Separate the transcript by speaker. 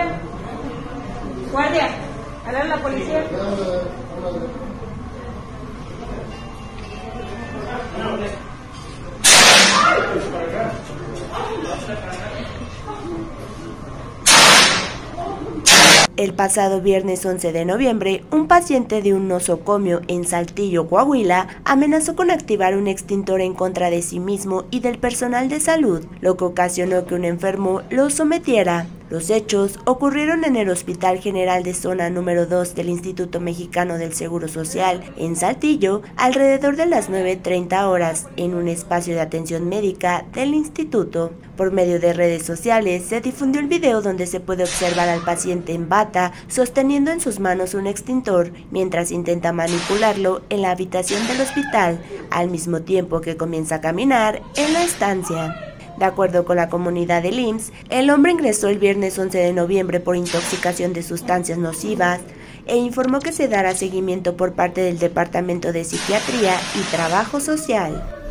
Speaker 1: policía. Guardia, hablar a la policía.
Speaker 2: El pasado viernes 11 de noviembre, un paciente de un nosocomio en Saltillo, Coahuila, amenazó con activar un extintor en contra de sí mismo y del personal de salud, lo que ocasionó que un enfermo lo sometiera. Los hechos ocurrieron en el Hospital General de Zona número 2 del Instituto Mexicano del Seguro Social, en Saltillo, alrededor de las 9:30 horas, en un espacio de atención médica del instituto. Por medio de redes sociales se difundió el video donde se puede observar al paciente en bata sosteniendo en sus manos un extintor mientras intenta manipularlo en la habitación del hospital, al mismo tiempo que comienza a caminar en la estancia. De acuerdo con la comunidad del IMSS, el hombre ingresó el viernes 11 de noviembre por intoxicación de sustancias nocivas e informó que se dará seguimiento por parte del Departamento de Psiquiatría y Trabajo Social.